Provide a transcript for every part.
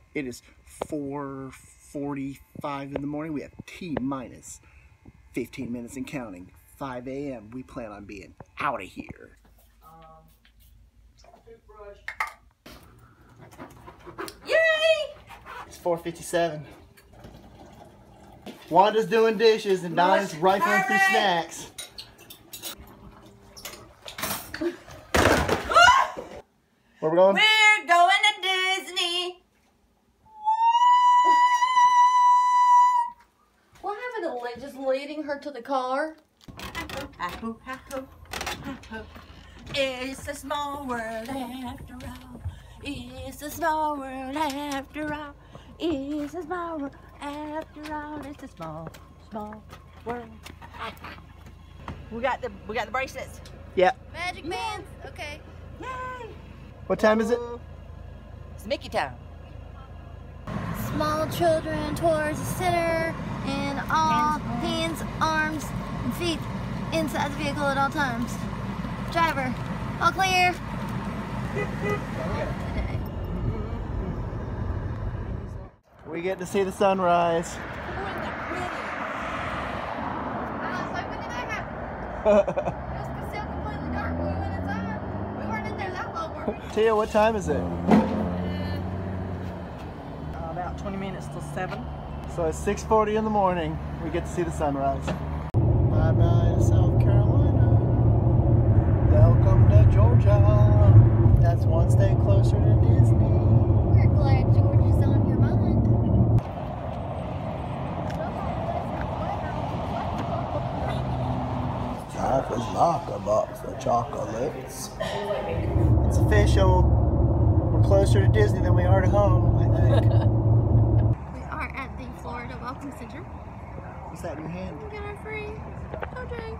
It is 4:45 in the morning. We have T-minus 15 minutes and counting. 5 a.m. We plan on being out of here. Yay! It's 4:57. Wanda's doing dishes and Donna's rifling through snacks. Where we going? We're going to Disney. What happened to just leading her to the car? It's a small world after all. It's a small world after all. It's a small world after all. It's a small world. We got the bracelets. Yep. Magic bands? Okay. Yay! What time is it? It's Mickey time. Small children towards the center and all hands, arms, and feet inside the vehicle at all times. Driver, all clear. We get to see the sunrise. Teia, what time is it? About 20 minutes till 7. So it's 6:40 in the morning. We get to see the sunrise. Bye-bye to South Carolina. Welcome to Georgia. That's one state closer to Disney. We're glad Georgia's on your mind. Life is like a box of chocolates. It's official. We're closer to Disney than we are to home, I think. We are at the Florida Welcome Center. What's that in your hand? We got our free OJ.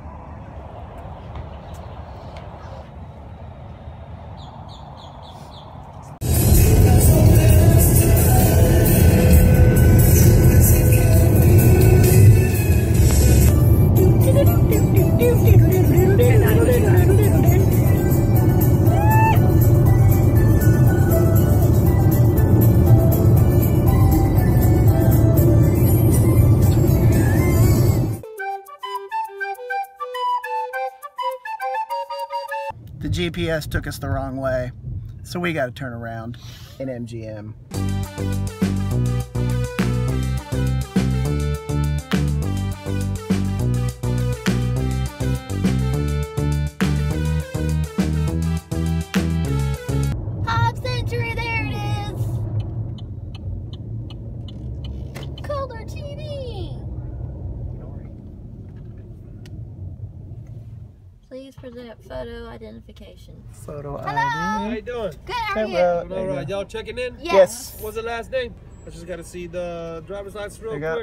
The GPS took us the wrong way, so we got to turn around in MGM. Pop Century, there it is. Color TV. Please present photo identification. Photo Hello. How you doing? Good, how are you? Hello. All right, y'all checking in? Yes. What's the last name? I just gotta see the driver's license real There you quick.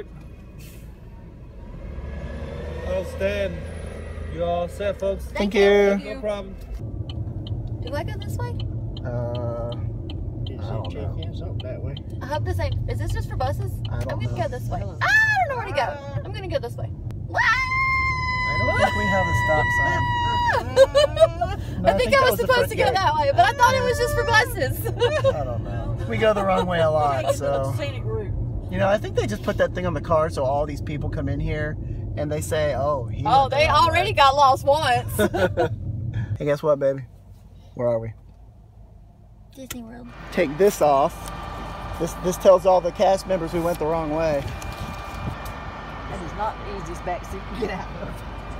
Outstanding. You all set, folks? Thank you. No problem. Do I go this way? I don't know. That way. I hope this ain't. Is this just for buses? I don't I'm gonna know. go this way. I don't know where to go. I'm gonna go this way. I don't think we have a stop sign. No, I think I was supposed to go that way, but I thought it was just for buses. I don't know. We go the wrong way a lot, so. Scenic route. You know, I think they just put that thing on the car so all these people come in here and they say, oh, he Oh, went the they wrong already way. got lost once. Hey, guess what, baby? Where are we? Disney World. Take this off. This tells all the cast members we went the wrong way. This is not the easiest backseat to get out of.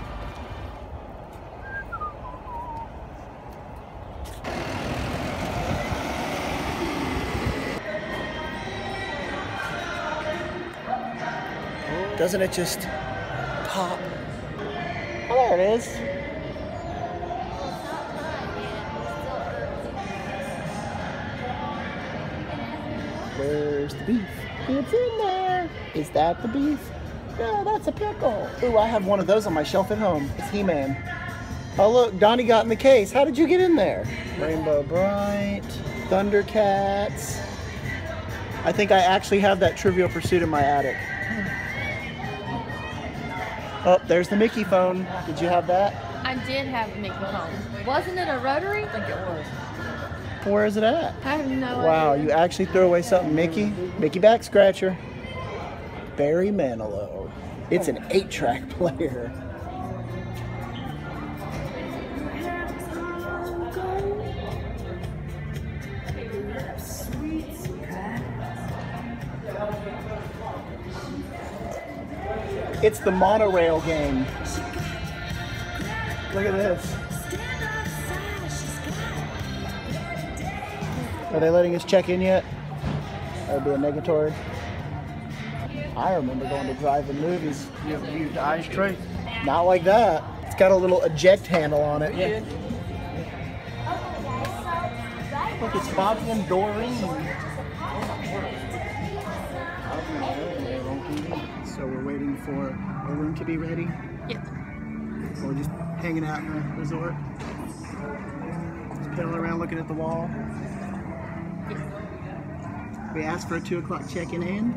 Doesn't it just pop? Oh, there it is. Where's the beef? It's in there. Is that the beef? No, that's a pickle. Ooh, I have one of those on my shelf at home. It's He-Man. Oh, look, Donnie got in the case. How did you get in there? Rainbow Bright, Thundercats. I think I actually have that Trivial Pursuit in my attic. Oh, there's the Mickey phone. Did you have that? I did have a Mickey phone. Wasn't it a rotary? I think it was. Where is it at? I have no Wow, idea. you actually threw away something, Mickey. Mickey back scratcher. Barry Manilow. It's an 8-track player. It's the monorail game. Look at this. Are they letting us check in yet? That would be a negatory. I remember going to drive-in movies. You ever used the ice tray? Not like that. It's got a little eject handle on it. Yeah. Look, it's Bobby and Doreen. So we're waiting for a room to be ready. Yep. We're just hanging out in the resort. Just piddling around looking at the wall. We asked for a 2 o'clock check-in in.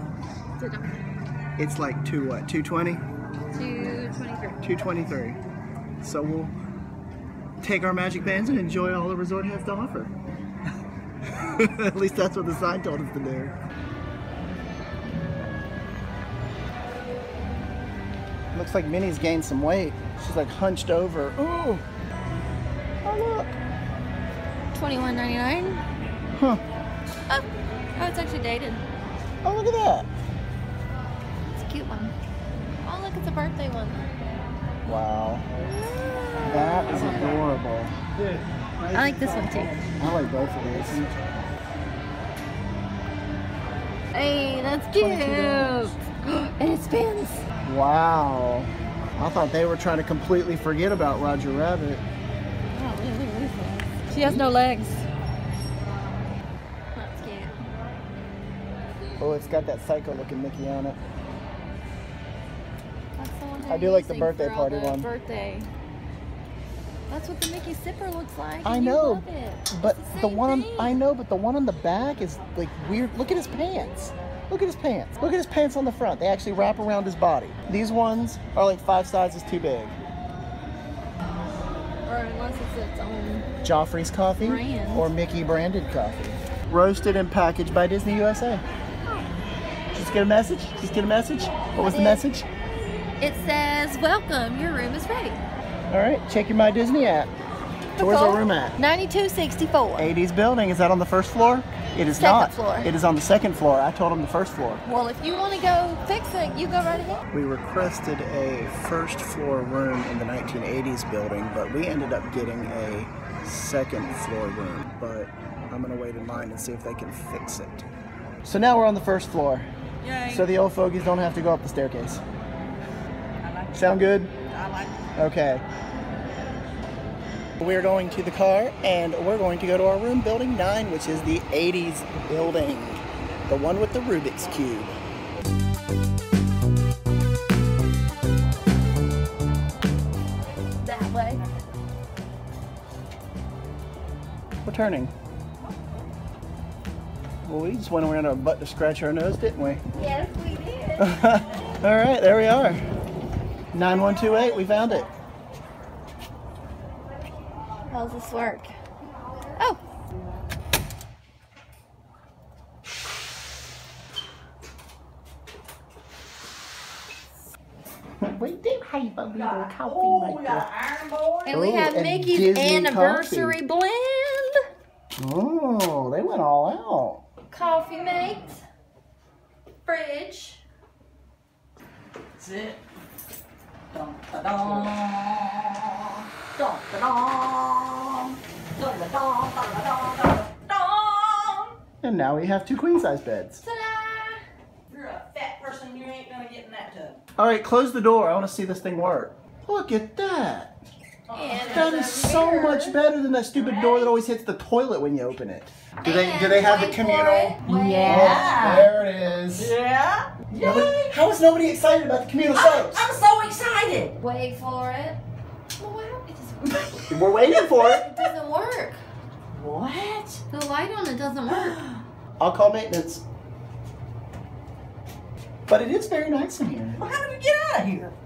It's like 2:20? 2:23. 2:23. So we'll take our magic bands and enjoy all the resort has to offer. At least that's what the sign told us to do. Looks like Minnie's gained some weight. She's like hunched over. Ooh! Oh look! $21.99. Huh. Oh, it's actually dated. Oh look at that! It's a cute one. Oh, look, it's a birthday one. Wow. That is adorable. I like this one too. I like both of these. Hey, that's cute. $22. And it spins. Wow. I thought they were trying to completely forget about Roger Rabbit. Oh, look at this one. She has no legs. That's cute. Oh, it's got that psycho looking Mickey on it. That's the one I do like the birthday for all party the one. Birthday. That's what the Mickey Sipper looks like. I and you know, love it. but It's the same one on, thing. I know, but the one on the back is like weird. Look at his pants. Look at his pants. Look at his pants on the front. They actually wrap around his body. These ones are like 5 sizes too big. Or unless it's its own. Joffrey's coffee Brand. or Mickey branded coffee. Roasted and packaged by Disney USA. Just get a message? Just get a message? What was the message? It says, welcome, your room is ready. All right, check your My Disney app. So where's our room at? 9264. 80s building. Is that on the first floor? It is Second not. floor. It is on the second floor. I told him the first floor. Well, if you want to go fix it, you go right ahead. We requested a first floor room in the 1980s building, but we ended up getting a second floor room. But I'm gonna wait in line and see if they can fix it. So now we're on the first floor. Yay. So the old fogies don't have to go up the staircase. I like it. Sound good? I like it. Okay. We're going to the car and we're going to go to our room, building 9, which is the 80s building. The one with the Rubik's Cube. That way. We're turning. Well, we just went around our butt to scratch our nose, didn't we? Yes, we did. All right, there we are. 9128, we found it. How does this work? Oh. We do have a little coffee Oh, we maker. got iron board. And we Oh, have and Mickey's Disney anniversary blend. Oh, they went all out. Coffee mate. Fridge. That's it. Dun, da, dun. Dun, da, dun. Dun, da, dun, dun, da, dun, dun, dun. And now we have 2 queen-size beds. Ta-da! If you're a fat person, you ain't gonna get in that tub. All right, close the door. I want to see this thing work. Look at that. And That is there's a so mirror. much better than that stupid door that always hits the toilet when you open it. Do they And have the wait for communal? it. Wait. Yeah. Oh, there it is. Yeah? Nobody- how is nobody excited about the communal soaps? I'm so excited. Wait for it. Well, why don't it doesn't, We're waiting for it. it doesn't work. What? The light on it doesn't work. I'll call maintenance. But it is very nice in here. Well, how did we get out of here?